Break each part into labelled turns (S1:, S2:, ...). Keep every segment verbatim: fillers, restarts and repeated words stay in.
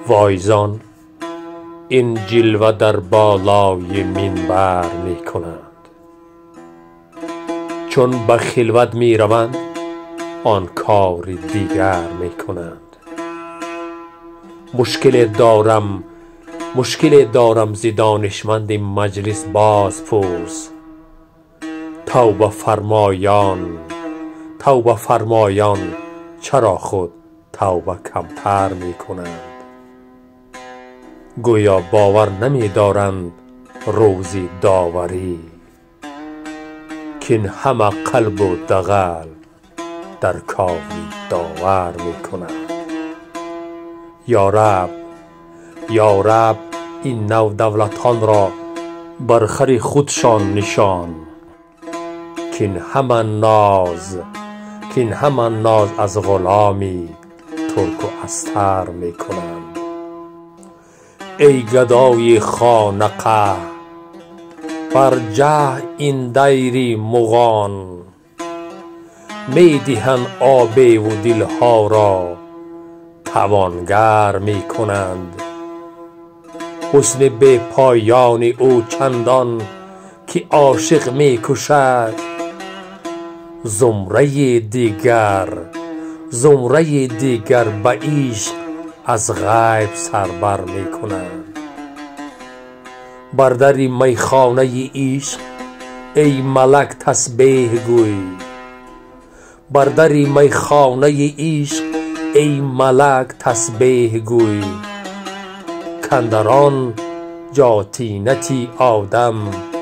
S1: وایزان این جلوه در بالای منبر می کنند، چون به خلوت می روند آن کار دیگر می کنند. مشکل دارم مشکل دارم ز دانشمند مجلس باز پرس. توبه فرمایان توبه فرمایان چرا خود توبه کمتر می کنند؟ گویا باور نمی دارند روز داوری، کین همه قلب و دغل در کاوی داور می کنند. یا رب یا رب این نو دولتان را بر خر خودشان نشان، کین همه ناز کین همه ناز از غلامی ترک و استر می کنند. ای گدای خانقه بر جه این دیر مغان، می دهند آب و دلها را توانگر می کنند. حسن بی پایان او چندان که عاشق می کشد، زمره دیگر زمره دیگر به عشق از غیب سربر می کنند. بر در میخانه عشق ای ملک تسبیح گوی، بر در میخانه عشق ای ملک تسبیح گوی، کاندران جا طینتی آدم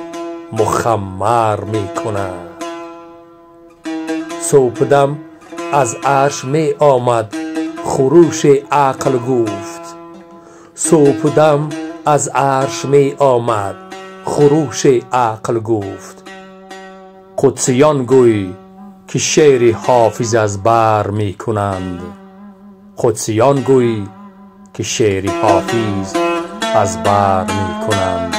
S1: مخمر می کند. صبحدم از عرش می آمد خروش عقل گفت، صبحدم از عرش می آمد خروش عقل گفت. قدسیان گوی که شعر حافظ از بر می کنند، قدسیان گوی که شعر حافظ از بر می کنند.